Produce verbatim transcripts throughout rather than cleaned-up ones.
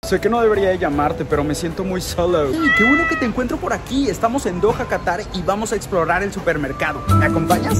Sé que no debería de llamarte, pero me siento muy solo. ¡Hey, qué bueno que te encuentro por aquí! Estamos en Doha, Qatar y vamos a explorar el supermercado. ¿Me acompañas?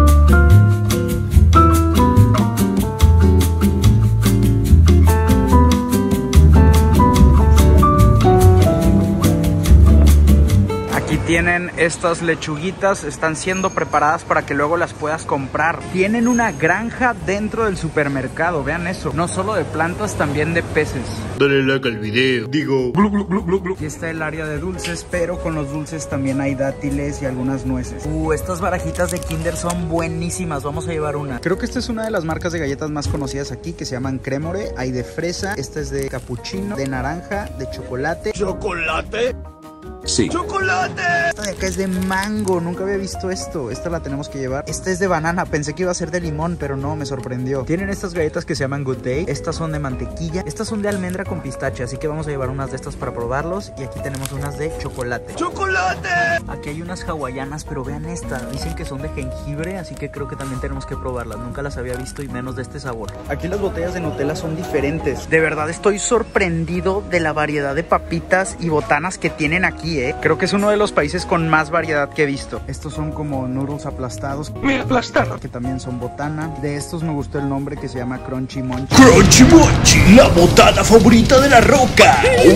Aquí tienen estas lechuguitas, están siendo preparadas para que luego las puedas comprar. Tienen una granja dentro del supermercado, vean eso. No solo de plantas, también de peces. Dale like al video. Digo, blu, blu, blu, blu, blu. Aquí está el área de dulces, pero con los dulces también hay dátiles y algunas nueces. Uh, estas barajitas de Kinder son buenísimas, vamos a llevar una. Creo que esta es una de las marcas de galletas más conocidas aquí, que se llaman Cremore. Hay de fresa, esta es de capuchino, de naranja, de chocolate. ¿Chocolate? Sí. ¡Chocolate! Esta de acá es de mango, nunca había visto esto. Esta la tenemos que llevar. Esta es de banana, pensé que iba a ser de limón, pero no, me sorprendió. Tienen estas galletas que se llaman Good Day. Estas son de mantequilla. Estas son de almendra con pistache, así que vamos a llevar unas de estas para probarlos. Y aquí tenemos unas de chocolate. ¡Chocolate! Aquí hay unas hawaianas, pero vean esta. Dicen que son de jengibre, así que creo que también tenemos que probarlas. Nunca las había visto y menos de este sabor. Aquí las botellas de Nutella son diferentes. De verdad estoy sorprendido de la variedad de papitas y botanas que tienen aquí. ¿eh? Creo que es uno de los países con más variedad que he visto. Estos son como noodles aplastados. Me aplastaron. Que también son botana. De estos me gustó el nombre, que se llama Crunchy Munch. Crunchy Munch, la botana favorita de la roca. Oh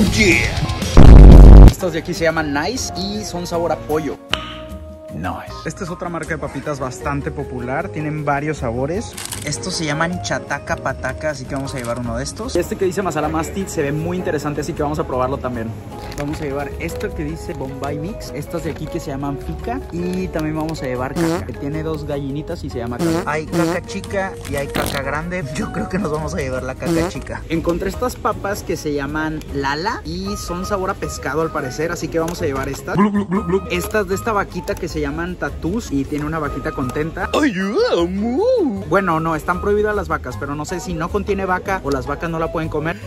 yeah. Estas de aquí se llaman Nice y son sabor a pollo. Nice. Esta es otra marca de papitas bastante popular. Tienen varios sabores. Estos se llaman Chataca Pataca, así que vamos a llevar uno de estos. Este que dice Masala Masti se ve muy interesante, así que vamos a probarlo también. Vamos a llevar esto que dice Bombay Mix. Estas de aquí que se llaman Fika. Y también vamos a llevar caca, que tiene dos gallinitas y se llama caca. Hay caca chica y hay caca grande. Yo creo que nos vamos a llevar la caca chica. Encontré estas papas que se llaman Lala y son sabor a pescado al parecer, así que vamos a llevar estas. Estas de esta vaquita que se llaman Tatús y tiene una vaquita contenta. ¡Ayuda! Bueno, no, están prohibidas las vacas, pero no sé si no contiene vaca o las vacas no la pueden comer.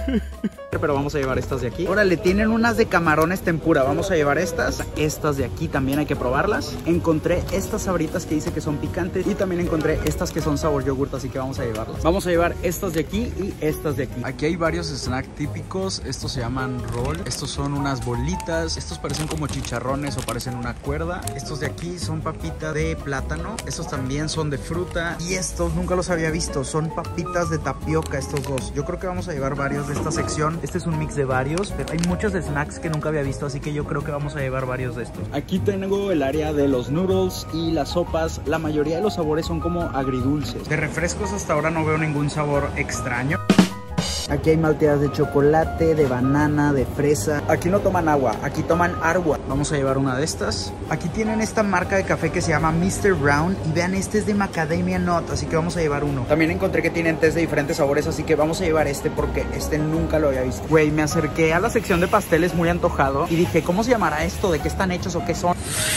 Pero vamos a llevar estas de aquí. Órale, tienen unas de camarones tempura. Vamos a llevar estas. Estas de aquí también hay que probarlas. Encontré estas sabritas que dice que son picantes y también encontré estas que son sabor yogurt, así que vamos a llevarlas. Vamos a llevar estas de aquí y estas de aquí. Aquí hay varios snacks típicos. Estos se llaman roll. Estos son unas bolitas. Estos parecen como chicharrones o parecen una cuerda. Estos de aquí son papitas de plátano. Estos también son de fruta. Y estos nunca los había visto. Son papitas de tapioca, estos dos. Yo creo que vamos a llevar varios de esta sección. Este es un mix de varios, pero hay muchos snacks que nunca había visto, así que yo creo que vamos a llevar varios de estos. Aquí tengo el área de los noodles y las sopas. La mayoría de los sabores son como agridulces. De refrescos hasta ahora no veo ningún sabor extraño. Aquí hay malteadas de chocolate, de banana, de fresa. Aquí no toman agua, aquí toman agua. Vamos a llevar una de estas. Aquí tienen esta marca de café que se llama mister Brown. Y vean, este es de Macadamia Nut, así que vamos a llevar uno. También encontré que tienen tés de diferentes sabores, así que vamos a llevar este porque este nunca lo había visto. Güey, me acerqué a la sección de pasteles muy antojado y dije, ¿cómo se llamará esto? ¿De qué están hechos o qué son?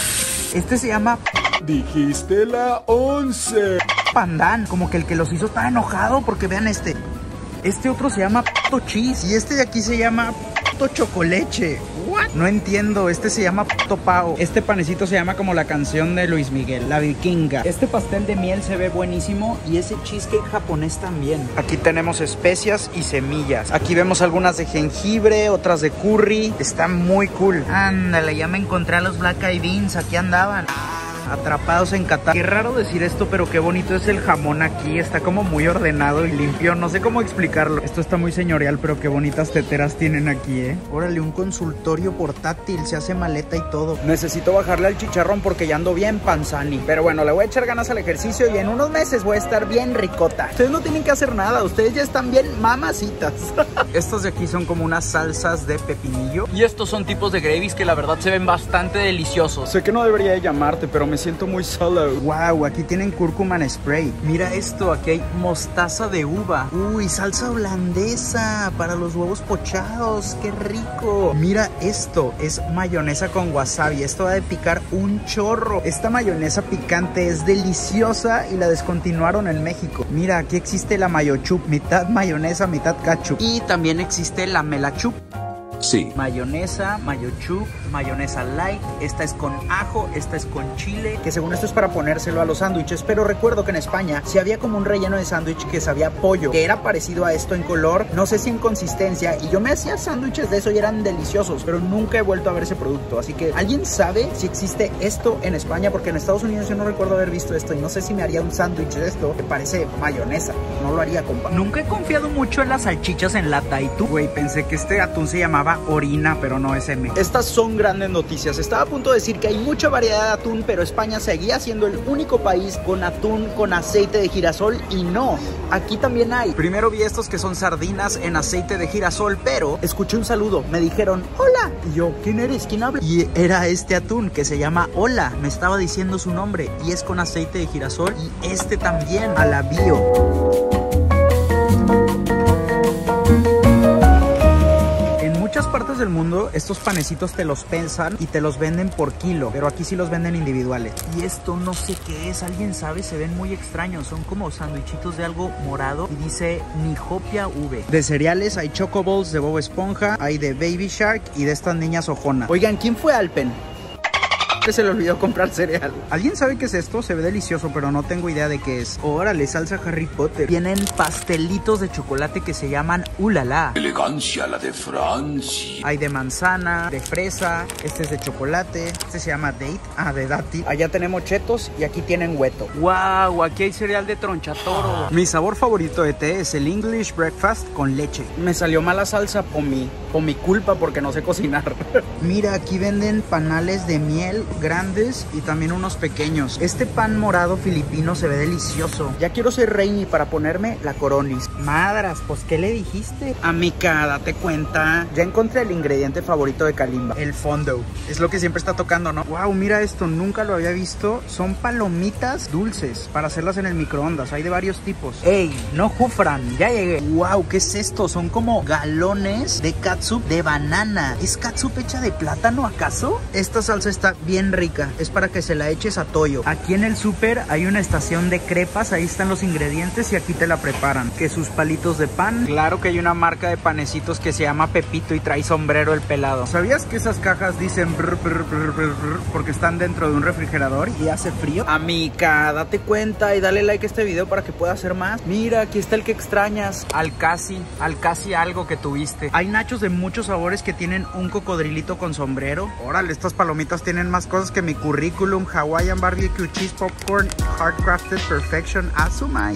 Este se llama... Dijiste la once. Pandan, como que el que los hizo está enojado porque vean este. Este otro se llama Puto Cheese y este de aquí se llama Puto Chocoleche. ¿What? No entiendo, este se llama Puto Pao. Este panecito se llama como la canción de Luis Miguel, La Vikinga. Este pastel de miel se ve buenísimo y ese cheesecake japonés también. Aquí tenemos especias y semillas. Aquí vemos algunas de jengibre, otras de curry. Está muy cool. Ándale, ya me encontré a los Black Eyed Beans, aquí andaban. Atrapados en Qatar. Qué raro decir esto, pero qué bonito es el jamón aquí. Está como muy ordenado y limpio. No sé cómo explicarlo. Esto está muy señorial, pero qué bonitas teteras tienen aquí, ¿eh? Órale, un consultorio portátil. Se hace maleta y todo. Necesito bajarle al chicharrón porque ya ando bien panzani. Pero bueno, le voy a echar ganas al ejercicio y en unos meses voy a estar bien ricota. Ustedes no tienen que hacer nada. Ustedes ya están bien mamacitas. Estos de aquí son como unas salsas de pepinillo. Y estos son tipos de gravies que la verdad se ven bastante deliciosos. Sé que no debería de llamarte, pero me siento muy solo. Wow, aquí tienen cúrcuma en spray. Mira esto, aquí hay mostaza de uva. Uy, salsa holandesa para los huevos pochados. Qué rico. Mira esto, es mayonesa con wasabi. Esto va a picar un chorro. Esta mayonesa picante es deliciosa y la descontinuaron en México. Mira, aquí existe la mayo chup, mitad mayonesa, mitad ketchup. Y también existe la mela chup. Sí. Mayonesa, mayochup, mayonesa light. Esta es con ajo, esta es con chile. Que según esto es para ponérselo a los sándwiches. Pero recuerdo que en España sí había como un relleno de sándwich que sabía pollo, que era parecido a esto en color, no sé si en consistencia. Y yo me hacía sándwiches de eso y eran deliciosos, pero nunca he vuelto a ver ese producto. Así que, ¿alguien sabe si existe esto en España? Porque en Estados Unidos yo no recuerdo haber visto esto y no sé si me haría un sándwich de esto que parece mayonesa. No lo haría, compa. Nunca he confiado mucho en las salchichas en lata. ¿Y tú? Güey, pensé que este atún se llamaba orina, pero no es M. Estas son grandes noticias. Estaba a punto de decir que hay mucha variedad de atún, pero España seguía siendo el único país con atún con aceite de girasol. Y no, aquí también hay. Primero vi estos que son sardinas en aceite de girasol, pero escuché un saludo. Me dijeron, hola. Y yo, ¿quién eres? ¿Quién habla? Y era este atún que se llama Hola. Me estaba diciendo su nombre y es con aceite de girasol. Y este también, a la bio. En muchas partes del mundo estos panecitos te los pesan y te los venden por kilo, pero aquí sí los venden individuales. Y esto no sé qué es, ¿alguien sabe? Se ven muy extraños, son como sándwichitos de algo morado y dice Nihopia V. De cereales hay Choco Balls de Bob Esponja, hay de Baby Shark y de estas niñas Ojona. Oigan, ¿quién fue Alpen? Que se le olvidó comprar cereal. ¿Alguien sabe qué es esto? Se ve delicioso, pero no tengo idea de qué es. Órale, salsa Harry Potter. Tienen pastelitos de chocolate que se llaman Ulala. Elegancia la de Francia. Hay de manzana, de fresa, este es de chocolate, este se llama date, ah, de dátil. Allá tenemos chetos y aquí tienen hueto. Wow, aquí hay cereal de tronchatoro. Mi sabor favorito de té es el English Breakfast con leche. Me salió mala salsa por mi, por mi culpa porque no sé cocinar. Mira, aquí venden panales de miel grandes y también unos pequeños. Este pan morado filipino se ve delicioso. Ya quiero ser reini para ponerme la coronis. Madras, pues ¿qué le dijiste? Amica, date cuenta. Ya encontré el ingrediente favorito de Kalimba, el fondo. Es lo que siempre está tocando, ¿no? Wow, mira esto, nunca lo había visto. Son palomitas dulces para hacerlas en el microondas. Hay de varios tipos. Ey, no jufran, ya llegué. Wow, ¿qué es esto? Son como galones de catsup de banana. ¿Es catsup hecha de plátano acaso? Esta salsa está bien rica, es para que se la eches a toyo. Aquí en el súper hay una estación de crepas, ahí están los ingredientes y aquí te la preparan. Que sus palitos de pan. Claro que hay una marca de panecitos que se llama Pepito y trae sombrero el pelado. ¿Sabías que esas cajas dicen brr, brr, brr, brr, brr, porque están dentro de un refrigerador y hace frío? Amica, date cuenta y dale like a este video para que pueda hacer más. Mira, aquí está el que extrañas. Al casi, al casi algo que tuviste. Hay nachos de muchos sabores que tienen un cocodrilito con sombrero. Órale, estas palomitas tienen más cosas que mi currículum. Hawaiian barbecue cheese popcorn hard crafted perfection azumai.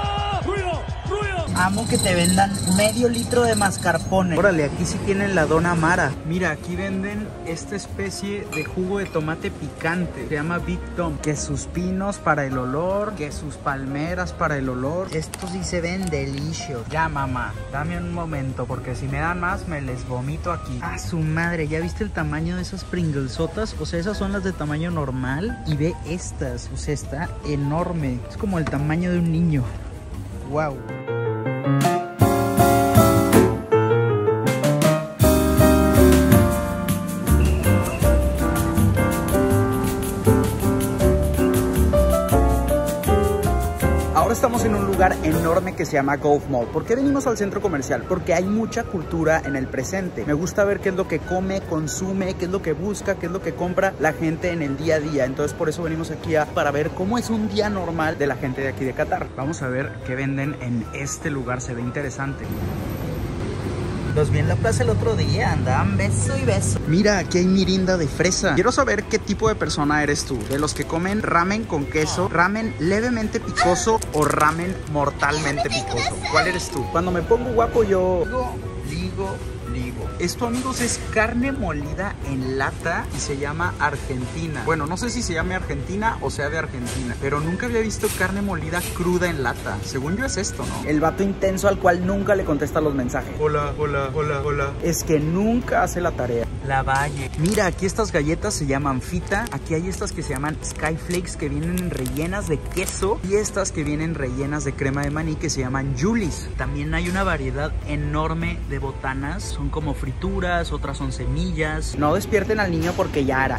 Amo que te vendan medio litro de mascarpone. Órale, aquí sí tienen la dona Mara. Mira, aquí venden esta especie de jugo de tomate picante. Se llama Big Tom. Que sus pinos para el olor, que sus palmeras para el olor. Estos sí se ven deliciosos. Ya, mamá, dame un momento, porque si me dan más, me les vomito aquí. Ah, su madre, ¿ya viste el tamaño de esas Pringlesotas? O sea, esas son las de tamaño normal. Y ve estas, o sea, está enorme. Es como el tamaño de un niño. Wow. Ahora estamos en un lugar enorme que se llama Golf Mall. ¿Por qué venimos al centro comercial? Porque hay mucha cultura en el presente. Me gusta ver qué es lo que come, consume, qué es lo que busca, qué es lo que compra la gente en el día a día. Entonces por eso venimos aquí a, para ver cómo es un día normal de la gente de aquí de Qatar. Vamos a ver qué venden en este lugar, se ve interesante. Los vi en la plaza el otro día, andaban beso y beso. Mira, aquí hay mirinda de fresa. Quiero saber qué tipo de persona eres tú. De los que comen ramen con queso, ramen levemente picoso o ramen mortalmente picoso. ¿Cuál eres tú? Cuando me pongo guapo yo ligo, ligo, ligo. Esto, amigos, es carne molida en lata y se llama Argentina. Bueno, no sé si se llame Argentina o sea de Argentina, pero nunca había visto carne molida cruda en lata. Según yo es esto, ¿no? El vato intenso al cual nunca le contesta los mensajes. Hola, hola, hola, hola. Es que nunca hace la tarea. La Valle. Mira, aquí estas galletas se llaman Fita. Aquí hay estas que se llaman Skyflakes, que vienen rellenas de queso, y estas que vienen rellenas de crema de maní, que se llaman Julis. También hay una variedad enorme de botanas. Son como frituras, otras son semillas. No despierten al niño porque ya hará.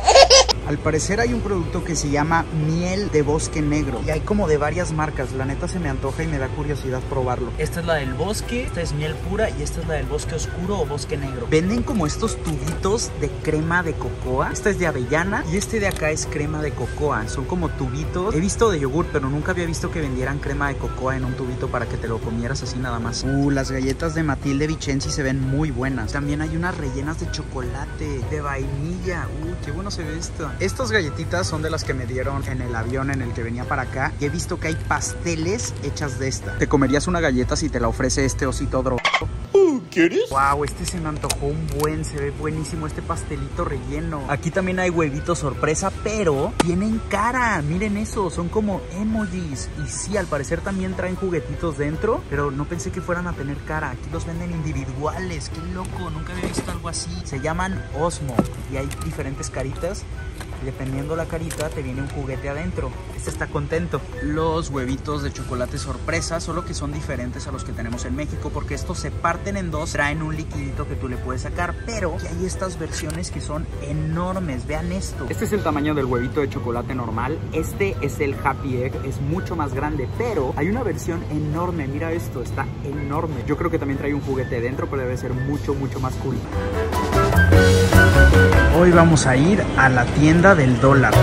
Al parecer hay un producto que se llama miel de bosque negro y hay como de varias marcas. La neta se me antoja y me da curiosidad probarlo. Esta es la del bosque, esta es miel pura y esta es la del bosque oscuro o bosque negro. Venden como estos tubitos de crema de cocoa. Esta es de avellana y este de acá es crema de cocoa. Son como tubitos. He visto de yogur, pero nunca había visto que vendieran crema de cocoa en un tubito para que te lo comieras así nada más. Uh, las galletas de Matilde Vicenzi se ven muy buenas. También hay unas rellenas de chocolate, de vainilla. Uh, qué bueno se ve esto. Estas galletitas son de las que me dieron en el avión en el que venía para acá. Y he visto que hay pasteles hechas de esta. Te comerías una galleta si te la ofrece este osito drogado. ¿Quieres? Wow, este se me antojó un buen, se ve buenísimo este pastelito relleno. Aquí también hay huevitos sorpresa, pero tienen cara. Miren eso, son como emojis. Y sí, al parecer también traen juguetitos dentro, pero no pensé que fueran a tener cara. Aquí los venden individuales, qué loco, nunca había visto algo así. Se llaman Osmo y hay diferentes caritas. Y dependiendo la carita te viene un juguete adentro. Este está contento. Los huevitos de chocolate sorpresa, solo que son diferentes a los que tenemos en México, porque estos se parten en dos, traen un liquidito que tú le puedes sacar, pero hay estas versiones que son enormes. Vean esto. Este es el tamaño del huevito de chocolate normal. Este es el Happy Egg, es mucho más grande, pero hay una versión enorme. Mira esto, está enorme. Yo creo que también trae un juguete dentro, pero debe ser mucho, mucho más cool. Hoy vamos a ir a la tienda del dólar.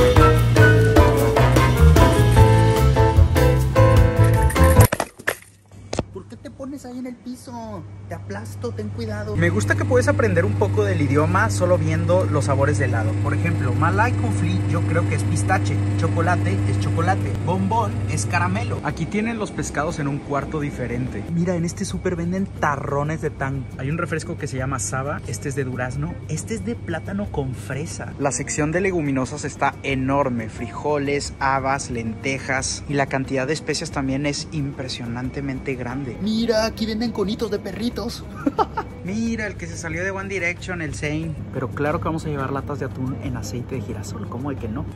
¿Por qué te pones ahí en el piso? Te aplasto, ten cuidado. Me gusta que puedes aprender un poco del idioma solo viendo los sabores de helado. Por ejemplo, Malay Conflit yo creo que es pistache. Chocolate es chocolate. Bombón es caramelo. Aquí tienen los pescados en un cuarto diferente. Mira, en este súper venden tarrones de tang. Hay un refresco que se llama Saba. Este es de durazno. Este es de plátano con fresa. La sección de leguminosas está enorme. Frijoles, habas, lentejas. Y la cantidad de especias también es impresionantemente grande. Mira, aquí venden conitos de perritos. Mira, el que se salió de One Direction, el Zayn. Pero claro que vamos a llevar latas de atún en aceite de girasol. ¿Cómo de que no?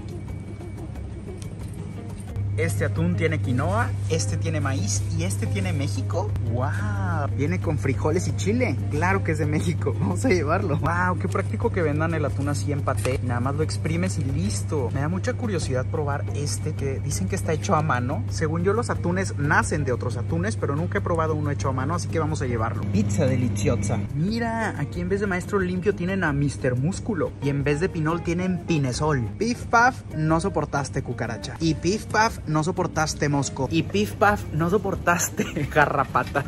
Este atún tiene quinoa, este tiene maíz y este tiene México. ¡Wow! Viene con frijoles y chile. Claro que es de México. Vamos a llevarlo. ¡Wow! Qué práctico que vendan el atún así en paté. Nada más lo exprimes y listo. Me da mucha curiosidad probar este que dicen que está hecho a mano. Según yo, los atunes nacen de otros atunes, pero nunca he probado uno hecho a mano, así que vamos a llevarlo. Pizza deliciosa. Mira, aquí en vez de Maestro Limpio tienen a mister Músculo y en vez de Pinol tienen Pinesol. Pif Paf, no soportaste cucaracha. Y Pif Paf, no soportaste mosco. Y Pif Paf, no soportaste garrapata.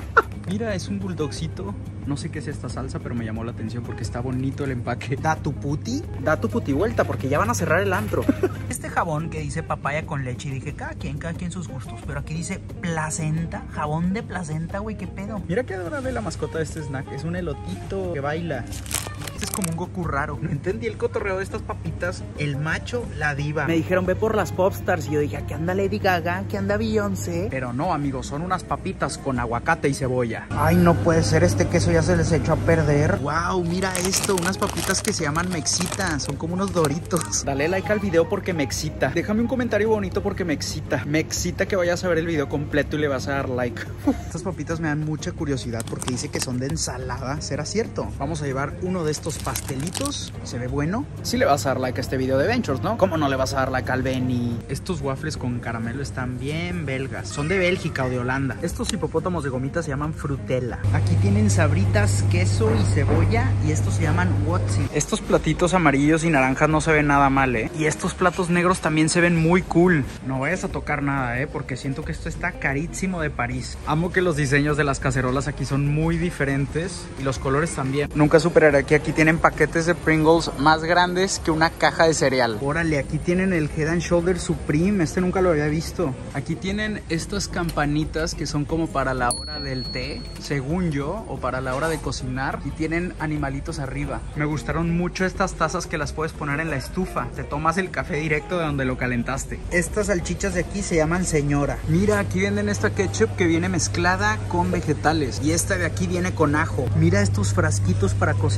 Mira, es un bulldogcito. No sé qué es esta salsa, pero me llamó la atención porque está bonito el empaque. ¿Da tu puti? Da tu puti vuelta porque ya van a cerrar el antro. Este jabón que dice papaya con leche, y dije, cada quien, cada quien sus gustos. Pero aquí dice placenta, jabón de placenta, güey, qué pedo. Mira qué adorable la mascota de este snack. Es un elotito que baila. Este es como un Goku raro. No entendí el cotorreo de estas papitas. El macho, la diva. Me dijeron, ve por las Popstars. Y yo dije, aquí anda Lady Gaga, aquí anda Beyoncé. Pero no, amigos, son unas papitas con aguacate y cebolla. Ay, no puede ser, este queso ya se les echó a perder. Wow, mira esto, unas papitas que se llaman Mexita. Son como unos doritos. Dale like al video porque me excita. Déjame un comentario bonito porque me excita. Me excita que vayas a ver el video completo y le vas a dar like. Uf, estas papitas me dan mucha curiosidad porque dice que son de ensalada. ¿Será cierto? Vamos a llevar uno de estos pastelitos. ¿Se ve bueno? Sí le vas a dar like a este video de Ventures, ¿no? ¿Cómo no le vas a dar like al Benny? Estos waffles con caramelo están bien belgas. Son de Bélgica o de Holanda. Estos hipopótamos de gomitas se llaman Frutella. Aquí tienen sabritas, queso y cebolla. Y estos se llaman Wotzi. Estos platitos amarillos y naranjas no se ven nada mal, ¿eh? Y estos platos negros también se ven muy cool. No vayas a tocar nada, ¿eh? Porque siento que esto está carísimo de París. Amo que los diseños de las cacerolas aquí son muy diferentes. Y los colores también. Nunca superaré que aquí tienen paquetes de Pringles más grandes que una caja de cereal. Órale, aquí tienen el Head and Shoulders Supreme. Este nunca lo había visto. Aquí tienen estas campanitas que son como para la hora del té, según yo, o para la hora de cocinar. Y tienen animalitos arriba. Me gustaron mucho estas tazas que las puedes poner en la estufa. Te tomas el café directo de donde lo calentaste. Estas salchichas de aquí se llaman Señora. Mira, aquí venden esta ketchup que viene mezclada con vegetales. Y esta de aquí viene con ajo. Mira estos frasquitos para cocinar.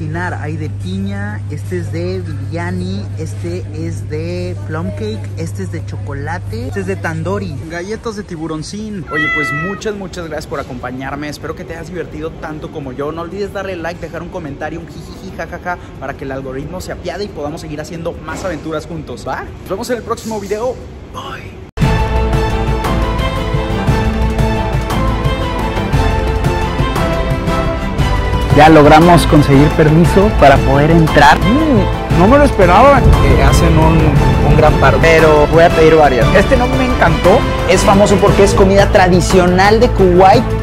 Hay de piña, este es de biryani, este es de plum cake, este es de chocolate, este es de tandoori, galletas de tiburoncín. Oye, pues muchas, muchas gracias por acompañarme. Espero que te hayas divertido tanto como yo. No olvides darle like, dejar un comentario, un jijiji, jajaja, para que el algoritmo se apiade y podamos seguir haciendo más aventuras juntos, ¿va? Nos vemos en el próximo video. Bye. Ya logramos conseguir permiso para poder entrar. Mm, no me lo esperaba. Eh, hacen un, un gran paro, pero voy a pedir varias. Este no me encantó. Es famoso porque es comida tradicional de Kuwait.